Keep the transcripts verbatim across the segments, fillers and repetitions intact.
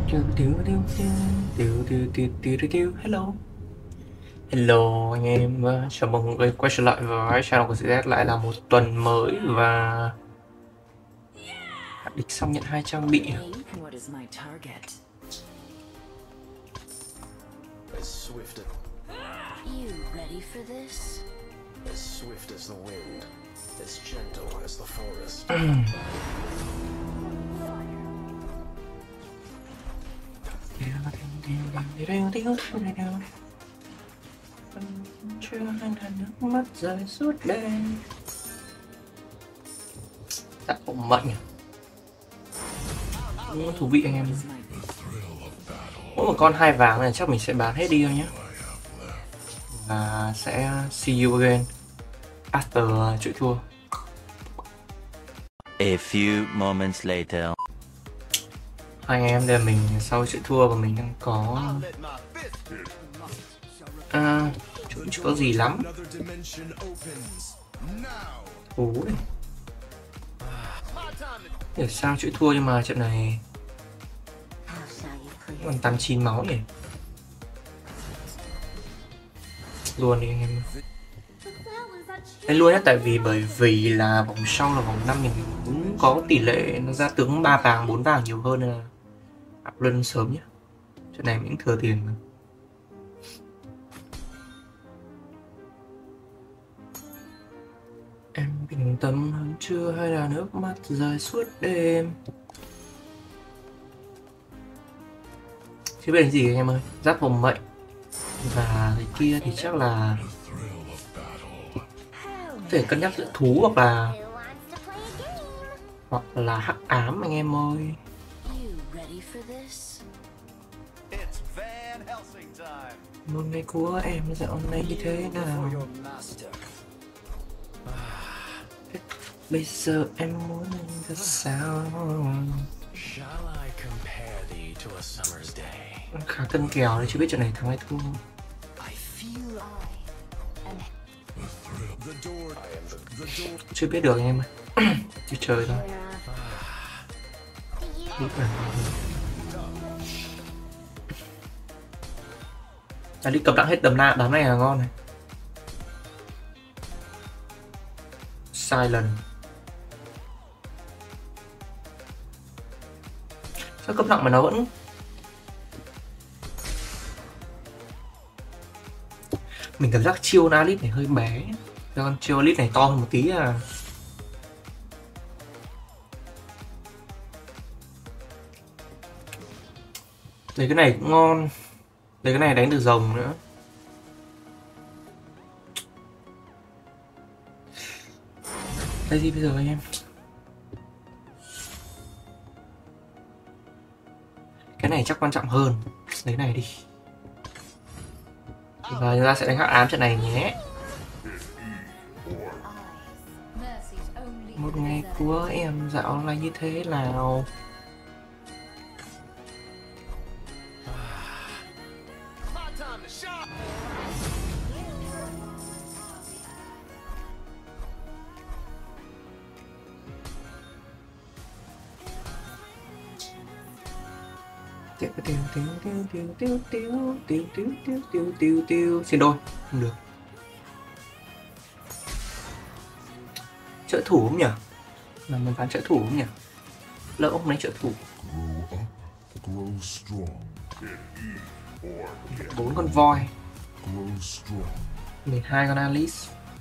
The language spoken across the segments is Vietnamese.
Tiêu tiêu tiêu tiêu tiêu tiêu tiêu tiêu tiêu. Hello. Hello anh em, và chào mừng mọi người quay trở lại với channel của Z. Lại là một tuần mới và địch xong nhận hai trang bị. What is my target? As swift as, You ready for this? as swift as the wind, as gentle as the forest. Chưa hai lần nước mắt rơi suốt đêm. Dạ cũng mạnh à. Cũng thú vị anh em. Mỗi một con hai vàng này chắc mình sẽ bán hết đi thôi nhé. Và sẽ see you again after chuỗi thua. A few moments later. Hai anh em đây là mình sau chuỗi thua và mình đang có à, cũng chưa có gì lắm. Ú này. Để sao chuỗi thua nhưng mà trận này còn tám chín máu nhỉ. Luôn đi anh em. Đây luôn á, tại vì bởi vì là vòng sau là vòng năm mình cũng có tỷ lệ nó ra tướng ba vàng bốn vàng nhiều hơn nên là up lên sớm nhé. Trận này mình thừa tiền mà. Em bình tâm hơn chưa hay là nước mắt rơi suốt đêm. Chứ biết gì anh em ơi, giáp hồng mệnh và cái kia thì chắc là có thể cân nhắc giữa thú hoặc là hoặc là hắc ám anh em ơi. You ready for this? It's Van Helsing time. Một ngày của em dạo này như thế nào? Bây giờ em muốn ra sao? Shall I compare thee to a summer's day? Khá cân kèo đấy, chưa biết trận này thắng hay thua. I feel the door. I am the, the door. Chưa biết được anh em ơi. Đi chơi thôi. Đi vào. À, đi cầm đặng hết đầm na đám này là ngon này. Silent. Sao cấp nặng mà nó vẫn mình cảm giác chiêu Nalit này hơi bé, con chiêu Nalit này to hơn một tí à. Đấy cái này cũng ngon. Đấy cái này đánh được rồng nữa. Đây gì bây giờ anh em? Cái này chắc quan trọng hơn. Lấy này đi. Và chúng ta sẽ đánh hắc ám trận này nhé. Một ngày của em dạo là như thế nào? Tiêu tiêu tiêu tiêu tiêu tiêu tiêu tiêu tiêu tiêu tiêu tiêu xin đôi không được. Trợ thủ không nhỉ? Là mình bán trợ thủ không nhỉ? Lỡ ông lấy trợ thủ. Bốn con voi, mười hai con Alice.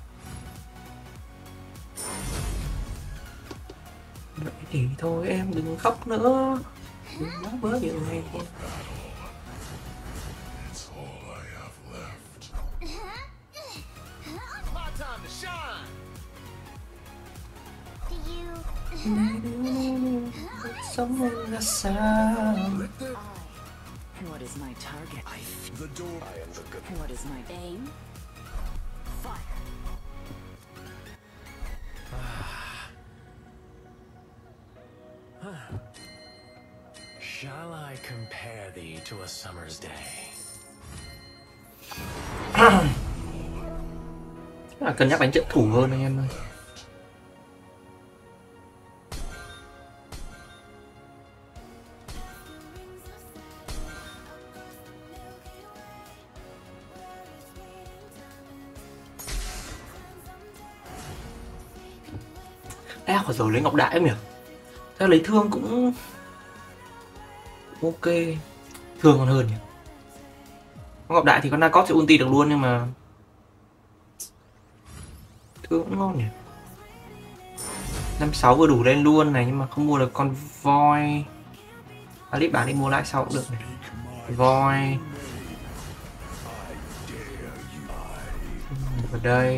Vậy thì thôi em đừng khóc nữa. Đừng nói bớ nhiều ngày em. Sống ra sao? What is my target? The door. I am the good. What is my aim? Fire. Shall I compare thee to a summer's day? À, cân nhắc đánh trợ thủ hơn anh em ơi. À, khỏi rồi lấy ngọc đại không nhỉ? Sao lấy thương cũng ok, thương còn hơn nhỉ. Ngọc đại thì con Narcos sẽ ulti được luôn nhưng mà thương cũng ngon nhỉ. Năm sáu vừa đủ lên luôn này nhưng mà không mua được con voi. Alip bán đi mua lại sau cũng được này. Voi ở đây.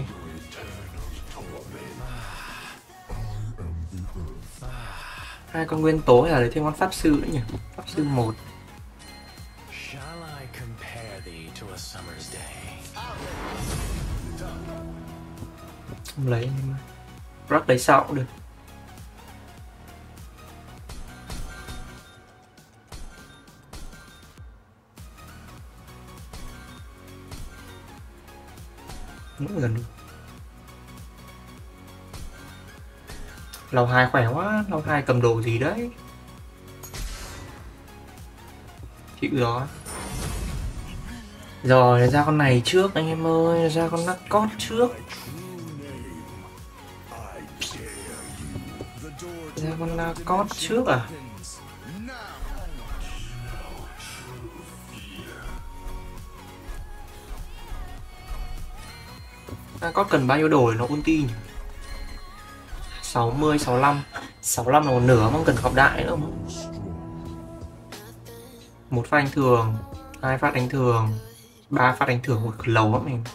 Hai con nguyên tố hay là lấy thêm con pháp sư nữa nhỉ? Pháp sư một. Shall I compare thee to a summer's day? Không lấy nhưng mà Rock lấy sau cũng được. Cũng gần được. Lầu hai khỏe quá, lầu hai cầm đồ gì đấy. Chịu rồi. Rồi ra con này trước anh em ơi, ra con Narcos trước. Ra con Narcos trước à? Narcos cần bao nhiêu đồ để nó ulti nhỉ? sáu mươi, sáu mươi lăm. sáu mươi lăm là một nửa, không cần gặp đại nữa mà. Một phát đánh thường, hai phát đánh thường, ba phát đánh thường, một lầu lắm mình.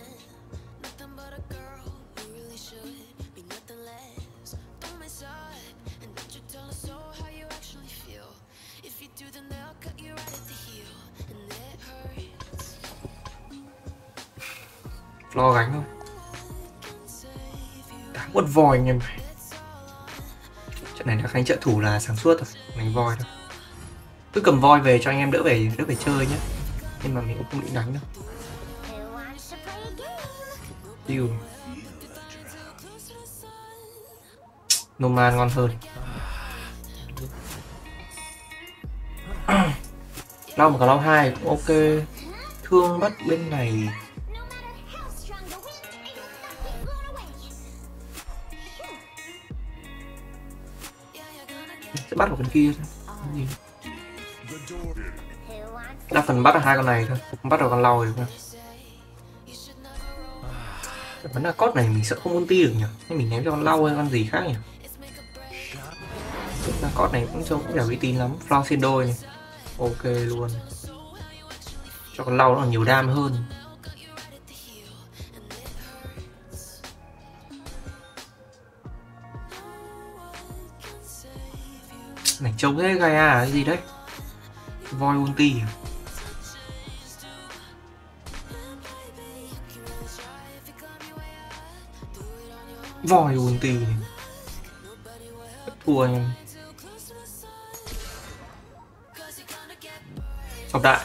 Lo gánh thôi. Đáng một voi anh em. Trận này đã khánh trợ thủ là sáng suốt rồi, đánh voi thôi. Cứ cầm voi về cho anh em đỡ về đỡ phải chơi nhé. Nhưng mà mình cũng không định đánh đâu. Yêu. Noman ngon hơn. Lau một cái lau hai cũng ok. Thương bắt bên này. Sẽ bắt vào con kia thôi. Đa phần bắt được hai con này thôi, không bắt được con lau được không? Vấn là cốt này mình sợ không ulti được nhỉ? Nên mình ném cho con lau hay con gì khác nhỉ? Là cốt này cũng trông cũng là uy tín lắm, flow xin đôi này. Ok luôn. Cho con lau nó còn nhiều đam hơn. Này trông thế Gaia à, cái gì đấy? Voi ulti à? Voi ulti này. Thua anh em. Học đại.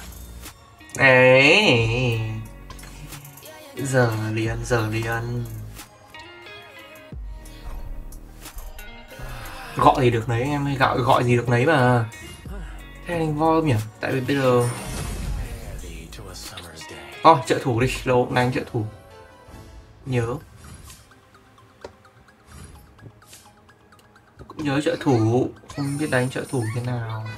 Ấy. Giờ liền, giờ liền. Gọi gì được nấy anh em ơi, gọi gọi gì được nấy mà. Thế anh voi không nhỉ? Tại vì bây giờ oh, trợ thủ đi, lâu đánh trợ thủ. Nhớ. Cũng nhớ trợ thủ, không biết đánh trợ thủ thế nào.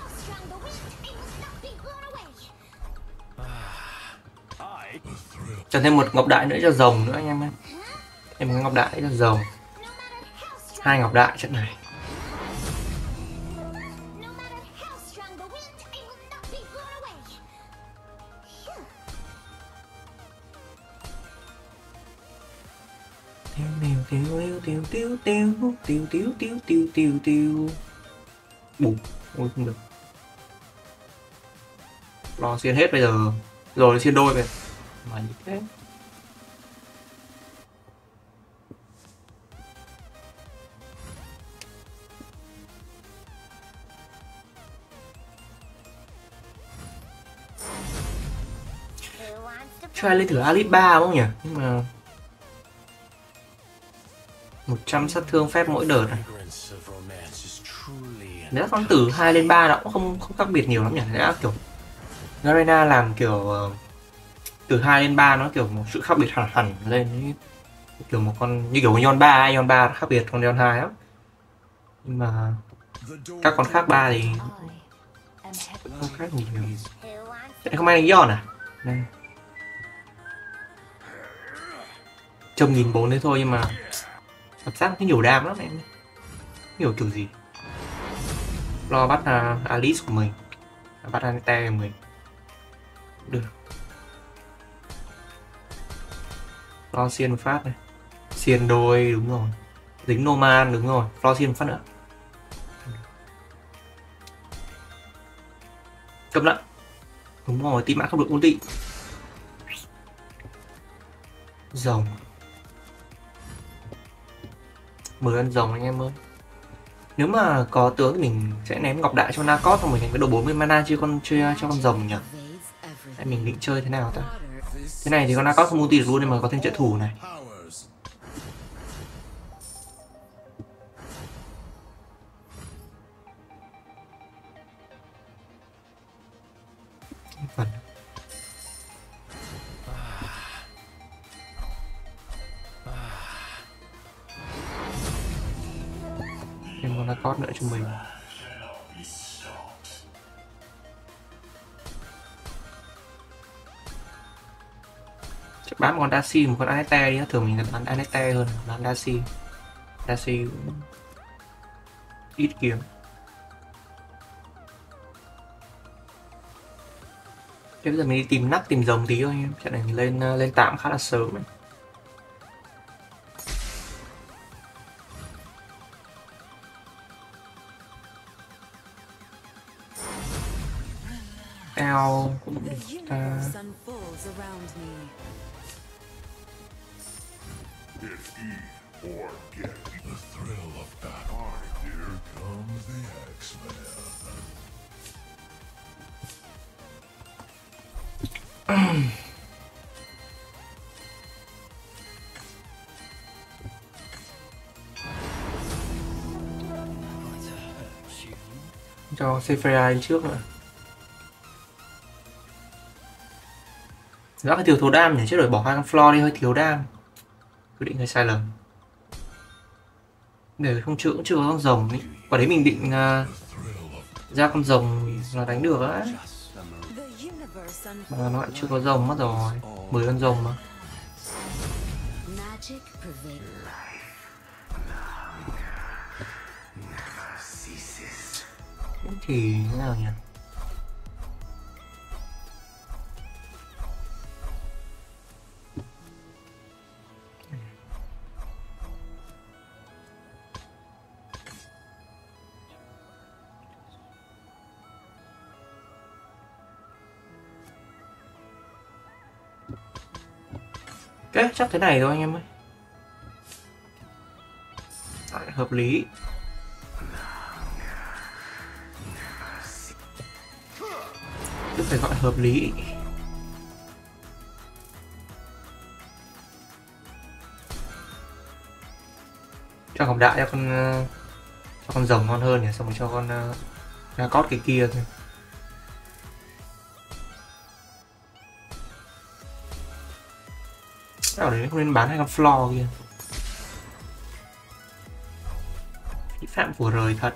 Cho thêm một ngọc đại nữa cho rồng nữa anh em ơi. Thêm một ngọc đại cho rồng. Hai ngọc đại trận này. Tiêu tiêu tiêu tiêu tiêu tiêu tiêu tiêu tiêu tiêu tiêu bùng. Ôi không được. Lo xiên hết bây giờ. Rồi xiên đôi về. Mà như thế. Try lên thử Alip ba không nhỉ? Nhưng mà một trăm sát thương phép mỗi đợt này. Nếu con từ hai lên ba nó cũng không không khác biệt nhiều lắm nhỉ. Đã kiểu Garena làm kiểu uh, từ hai lên ba nó kiểu một sự khác biệt hẳn hẳn lên ấy. kiểu một con như kiểu con Yon ba, Yon ba khác biệt con Yon hai lắm. Nhưng mà các con khác ba thì I am heavy. không khác gì nhiều. Thế không ai đánh Yon à? Đây. Trông nghìn bốn đấy thôi nhưng mà cảm giác nó nhiều đam lắm em. Nhiều kiểu gì. Lo bắt uh, Alice của mình, bắt Anita của mình. Được. Lo xiên một phát này. Xiên đôi đúng rồi. Dính Noman đúng rồi. Lo xiên một phát nữa. Cầm lại. Đúng rồi, tí mã không được ulti. Rồng. Mời ăn rồng anh em ơi. Nếu mà có tướng thì mình sẽ ném ngọc đại cho Narcos xong mình đánh cái đồ bốn mươi mana chưa con chơi cho con rồng nhỉ. Tại mình định chơi thế nào ta? Thế này thì con Narcos không ulti được luôn nên mà có thêm trợ thủ này. Phần. Thêm con Narcos nữa cho mình. Chắc bán một con Darcy, một con Aneta đi, thường mình bán Aneta hơn bán Darcy. Darcy cũng ít kiếm. Thế bây giờ mình đi tìm nắc, tìm rồng tí thôi em. Trận này mình lên lên tạm khá là sớm này. Eo cũng được ta. Cho Sephira lên trước nữa. Rất là thiếu thố đam nhỉ, chứ đổi bỏ hai con floor đi hơi thiếu đam. Quyết định hơi sai lầm. Để không chữa cũng chưa có con rồng ý. Quả đấy mình định uh, ra con rồng là đánh được á. Mà nó lại chưa có rồng mất rồi. mười con rồng mà. Thì thế nào nhỉ? Ok, chắc thế này thôi anh em ơi. Đấy, hợp lý. Cứ phải gọi hợp lý. Cho ngọc đại cho con cho con rồng ngon hơn nhỉ, xong rồi cho con ra uh, cót cái kia thôi. Ở đấy không nên bán hai con floor kia. Phí phạm của rời thật.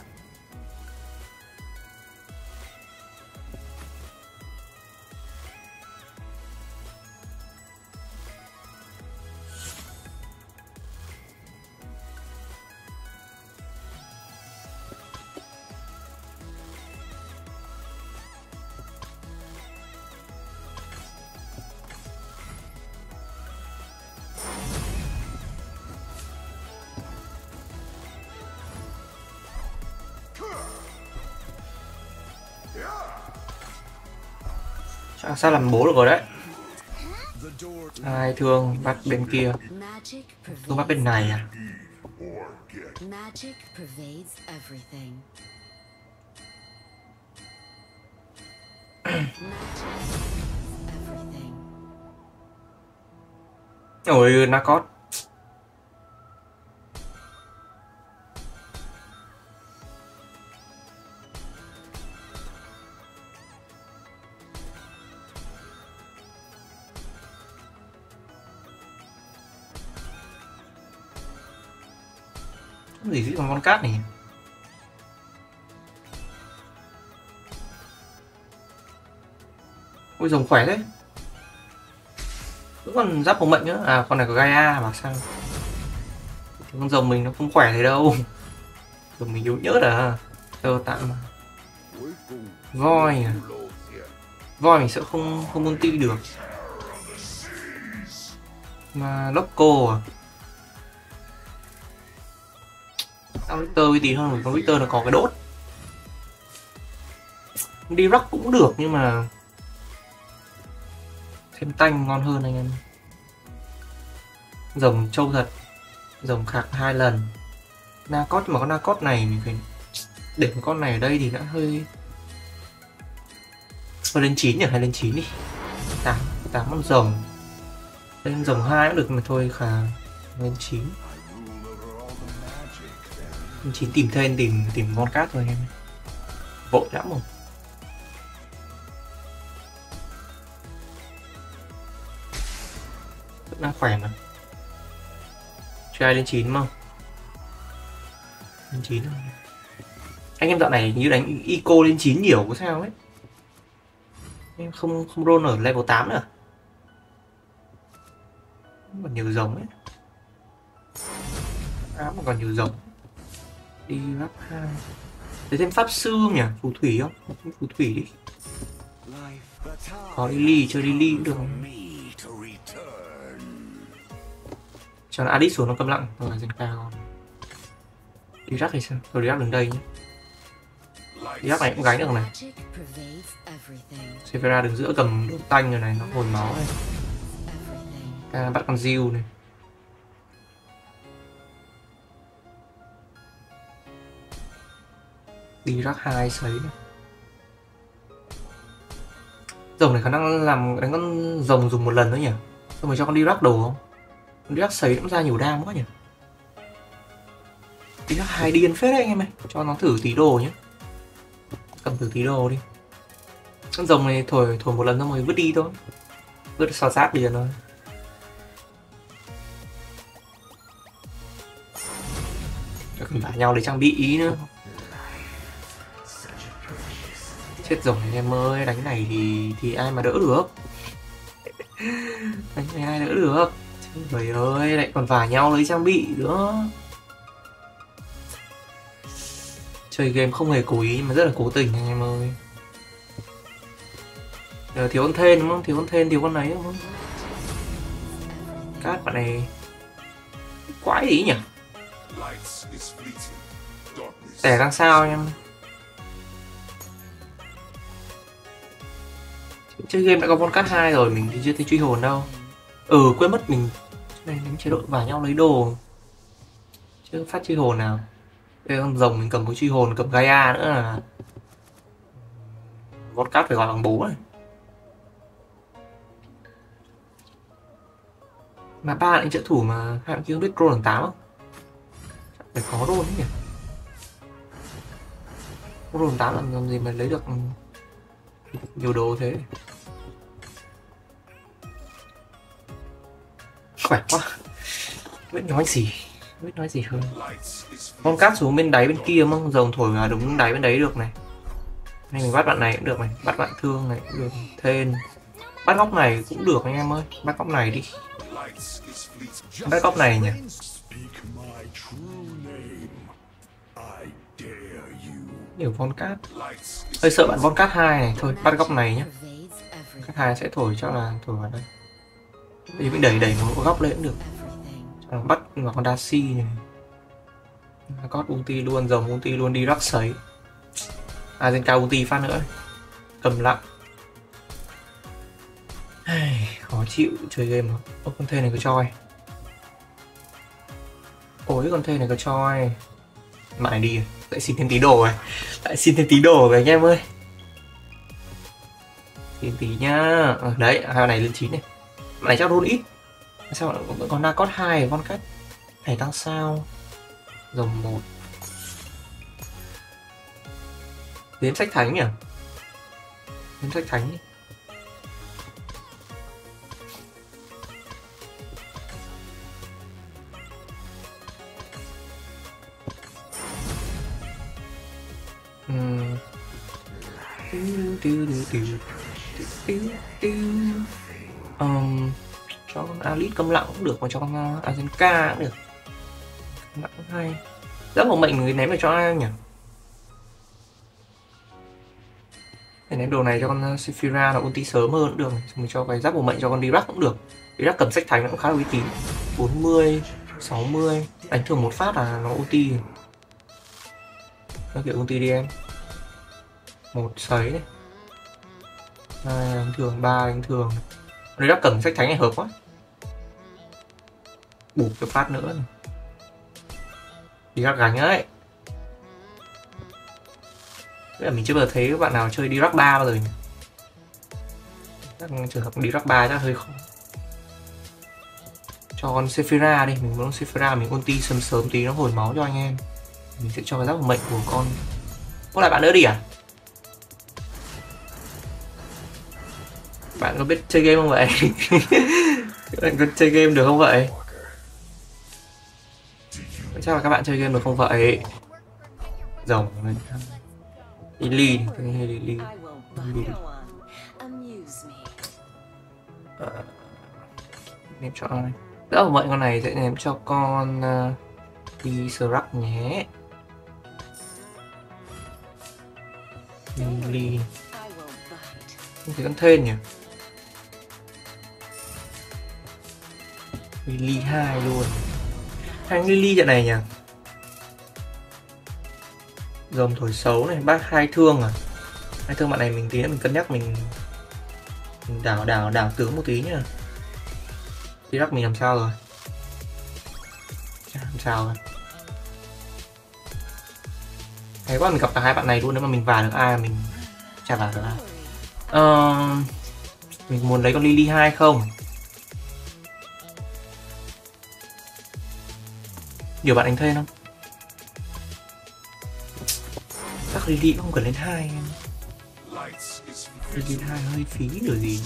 À, sao làm bố được rồi đấy. Ai thương bắt bên kia, tôi bắt bên này à. Ôi Narcos. Gì gì còn con cát này. Ôi rồng khỏe thế. Vẫn còn giáp hồng mệnh nữa. À con này có Gaia mà sao. Con rồng mình nó không khỏe thế đâu. Rồng mình yếu nhớt à. Tơ tạm mà. Voi à. Voi mình sẽ không không ulti được. Mà Loco à. Sao Victor uy tín hơn rồi, con Victor nó có cái đốt. Đi rock cũng được nhưng mà thêm tanh ngon hơn anh em. Rồng trâu thật. Rồng khạc hai lần. Narcot mà con Narcot này mình phải để một con này ở đây thì đã hơi hơi lên chín nhỉ, hay lên chín đi. Tám tám con rồng. Lên rồng hai cũng được mà thôi khà lên chín. Lên chín tìm thêm tìm tìm con cát thôi anh em. Vội lắm rồi. Vẫn đang khỏe mà. Chưa ai lên chín đúng không? Lên chín rồi. Anh em dạo này như đánh eco lên chín nhiều có sao ấy. Em không không roll ở level tám nữa. Còn nhiều rồng ấy. Ám mà còn nhiều rồng. Đi rắp hai. Để thêm pháp sư không nhỉ? Phù thủy không? Phù thủy đi. Có Lily, chơi Lily cũng được. Cho nó Adix xuống nó câm lặng. Rồi dân cao. Đi rắc hay sao? Rồi đi rắc đứng đây nhé. Đi rắc này cũng gánh được này. Severa đứng giữa cầm đốt tanh rồi này. Nó hồi máu này. À, bắt con Diêu này. Đi rắc hai sấy này. Rồng này khả năng làm đánh con rồng dùng một lần nữa nhỉ. Xong rồi cho con đi rắc đồ không? Con đi rắc sấy cũng ra nhiều đam quá nhỉ. Đi rắc hai điên phết đấy anh em ơi. Cho nó thử tí đồ nhé. Cầm thử tí đồ đi. Con rồng này thổi thổi một lần xong rồi vứt đi thôi. Vứt xò sát liền thôi. Cần phải nhau lấy trang bị ý nữa. Chết rồng này em ơi, đánh này thì thì ai mà đỡ được. Đánh này ai đỡ được. Trời ơi, lại còn vả nhau lấy trang bị nữa. Chơi game không hề cố ý mà rất là cố tình anh em ơi. Giờ thiếu con thên đúng không? Thiếu con thên, thiếu con này đúng không? Cát bạn này quái gì nhỉ? Tẻ đang sao anh em? Chơi game đã có con cát hai rồi, mình thì chưa thấy truy hồn đâu. Ừ, quên mất mình này đánh chế độ vả nhau lấy đồ. Chưa phát truy hồn nào. Đây con rồng mình cầm cái truy hồn, cầm Gaia nữa là con cát phải gọi bằng bố này. Mà ba lại trợ thủ mà hai bạn kia không biết roll bằng tám không? Phải có roll đấy nhỉ? Roll bằng tám làm, làm gì mà lấy được nhiều đồ thế. Khỏe quá. Biết nói gì, biết nói gì hơn. Con cát xuống bên đáy bên kia mà rồng thổi vào đúng đáy bên đấy được này. Này mình bắt bạn này cũng được này, bắt bạn thương này cũng được. Thên. Bắt góc này cũng được anh em ơi, bắt góc này đi. Bắt góc này nhỉ. Nhiều con cát. Hơi sợ bạn con cát hai này, thôi bắt góc này nhé. Cát hai sẽ thổi cho là thổi vào đây. Thì mình đẩy đẩy một góc lên cũng được. Cho bắt vào con Darcy này. Có ulti luôn, rồng ulti luôn, đi rắc sấy. À trên cao ulti phát nữa. Cầm lặng. Khó chịu chơi game mà. Ô con thê này có choi. Ôi con thê này có choi. Mãi đi rồi. Lại xin thêm tí đồ rồi. Lại xin thêm tí đồ rồi anh em ơi. Xin tí nhá. À, đấy, hai này lên chín này. Bạn này chắc roll ít. Sao vẫn còn Narcot hai con cách. Này tăng sao. Rồng một. Đếm sách thánh nhỉ? Đếm sách thánh đi. Ừm. Ừm, cho con Alice câm lặng cũng được, mà cho con uh, Azenka cũng được. Câm lặng cũng hay. Rất một mệnh người ném về cho ai nhỉ? Để ném đồ này cho con Sephiroth là ulti sớm hơn cũng được. Mình cho cái giáp một mệnh cho con Dirac cũng được. Dirac cầm sách thánh nó cũng khá là uy tín. bốn mươi, sáu mươi, đánh thường một phát là nó ulti. Nó kiểu ulti đi em. Một sấy này. Hai đánh thường, ba đánh thường. Dirac cầm sách thánh này hợp quá. Bù cái phát nữa này. Dirac gánh ấy. Là mình chưa bao giờ thấy các bạn nào chơi Dirac ba bao giờ nhỉ? Chắc trường hợp Dirac ba chắc hơi khó. Cho con Sephiroth đi, mình muốn Sephiroth mình ulti sớm sớm tí nó hồi máu cho anh em. Mình sẽ cho cái giáp mệnh của con. Có lại bạn nữa đi à? Bạn có biết chơi game không vậy? Bạn có chơi game được không vậy? Chắc là các bạn chơi game được không vậy? Rồng lên. Lily, Lily, Lily. Ờ, ném cho ai? Đỡ vậy con này sẽ ném cho con đi Srac nhé. Lily. Không thấy con thên nhỉ? Lily hai luôn. Thằng Lily trận này nhỉ? Dòng thổi xấu này, bác hai thương à? Hai thương bạn này mình tí nữa mình cân nhắc mình, mình đảo đảo đảo tướng một tí nhá. Dirac mình làm sao rồi? Chả làm sao rồi. Hay quá mình gặp cả hai bạn này luôn, nếu mà mình vào được ai mình chả vào được ai. Ờ, mình muốn lấy con Lily hai không? Nhiều bạn đánh thêm không? Chắc Lily không cần lên hai em. Lily hai hơi phí điều gì.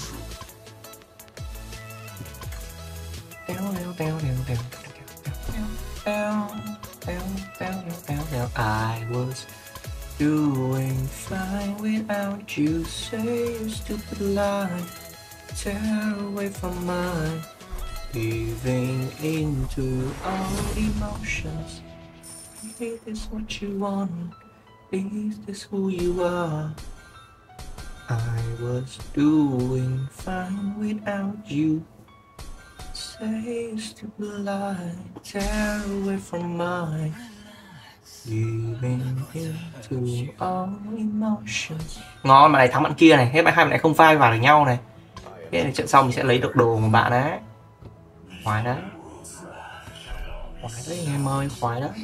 Teo teo teo teo teo teo teo teo teo teo. I was doing fine without you. Say a stupid lie, tear away from mine. Giving into all emotions. Is this what you want? Is this who you are? I was doing fine without you. Say a stupid lie, tear away from mine. Giving into all emotions. Ngon, bạn này thắng bạn kia này, hết bạn hai bạn này không phai vào được nhau này. Thế này trận sau mình sẽ lấy được đồ của bạn đấy. Khoái đấy. Khoái đấy anh em ơi, khoái đấy.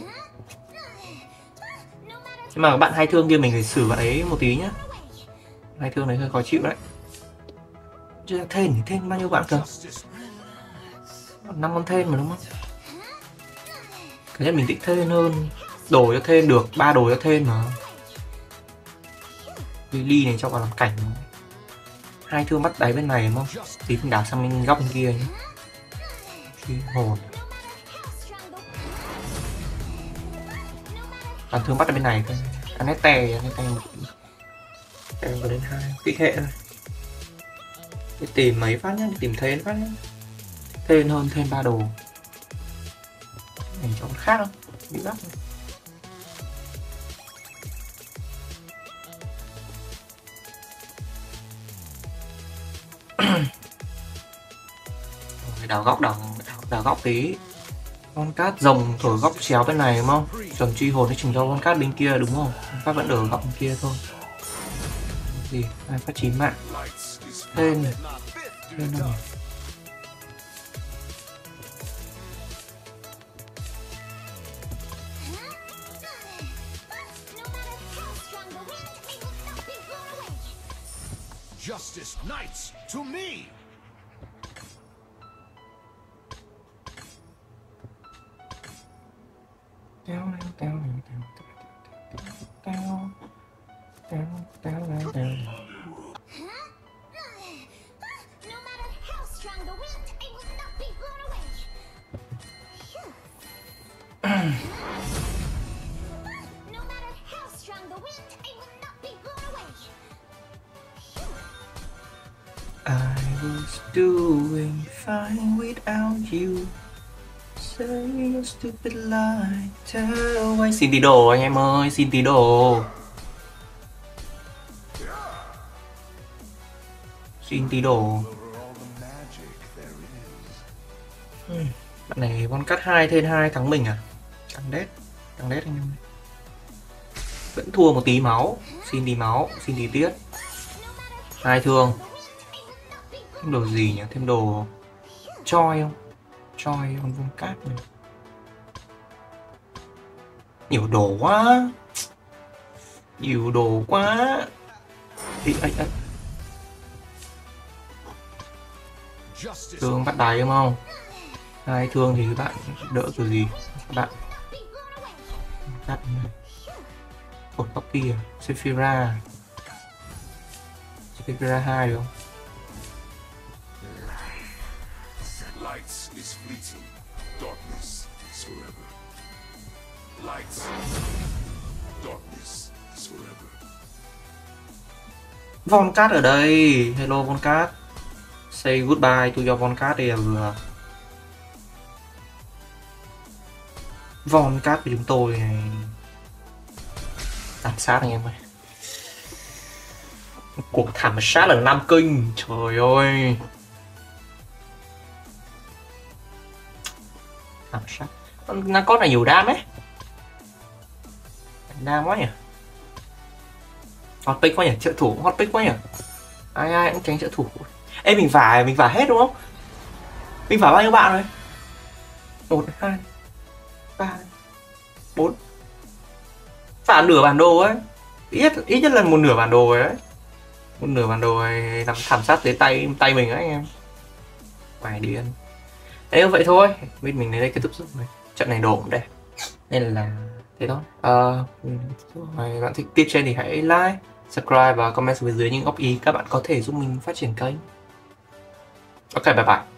Nhưng mà các bạn hai thương kia mình phải xử bạn ấy một tí nhá. Hai thương này hơi khó chịu đấy. Chưa thêm thêm bao nhiêu bạn cơ? năm con thêm mà đúng không? Cái nhất mình thích thêm hơn. Đồ cho thêm được, ba đồ cho thêm mà. Lily này cho vào làm cảnh. Hai thương bắt đáy bên này đúng không? Tí mình đảo sang bên góc bên kia nhé. Truy hồn. Toàn thương bắt ở bên này thôi. Anette, Anette một. Em vào đến hai, kích hệ thôi. Đi tìm mấy phát nhá, đi tìm thêm phát nhá. Thêm hơn thêm ba đồ. Này cho con khác không? Bị bắt. Đào góc đào, đào, đào góc tí. Con cát rồng ở góc chéo bên này đúng không? Trầm truy hồn thì chừng cho con cát bên kia đúng không? Con cát vẫn ở góc bên kia thôi. Gì? Hai phát chín mạng. Tên này. Tên đâu nhỉ? Justice knights to me. Teo teo teo teo teo teo teo teo. No matter how strong the wind, it will not be blown away. No matter how strong the wind, it was doing fine without you. Say your stupid lie. Tell why. Xin tí đồ anh em ơi, xin tí đồ. Xin tí đồ. Over all the magic there is. Bạn này con cắt hai thêm hai thắng mình à? Thằng đét, thằng đét anh em. Vẫn thua một tí máu, xin tí máu, xin tí tiết. Hai thương. Thêm đồ gì nhỉ? Thêm đồ choi không? Choi con vuông cát này. Nhiều đồ quá. Nhiều đồ quá. Ý, ấy, ấy. Justice. Thương bắt đáy đúng không? Hai thương thì các bạn đỡ kiểu gì? Các bạn cắt này. Ủa, copy à? Sephira. Sephira hai được không? Lights is fleeting. Darkness is forever. Lights. Darkness is forever. Von Cát ở đây. Hello Von Cát. Say goodbye to your Von Cát đây là vừa. Von Cát của chúng tôi này. Thảm sát anh em ơi. Cuộc thảm sát ở Nam Kinh. Trời ơi. Thảm sát. Con con này nhiều đam ấy. Đam quá nhỉ. Hot pick quá nhỉ, trợ thủ hot pick quá nhỉ. Ai ai cũng tránh trợ thủ. Ê mình phải mình phải hết đúng không? Mình phải bao nhiêu bạn rồi? Một, hai, ba, bốn. Phải nửa bản đồ ấy. Ít ít nhất là một nửa bản đồ rồi đấy. Một nửa bản đồ này nằm thảm sát tới tay tay mình ấy anh em. Phải điên. Thế vậy thôi, mình mình đến đây kết thúc rồi. Trận này đồ cũng đẹp. Nên là thế thôi. Ờ, uh, bạn thích tiếp trên thì hãy like, subscribe và comment phía dưới những góp ý các bạn có thể giúp mình phát triển kênh. Ok, bye bye.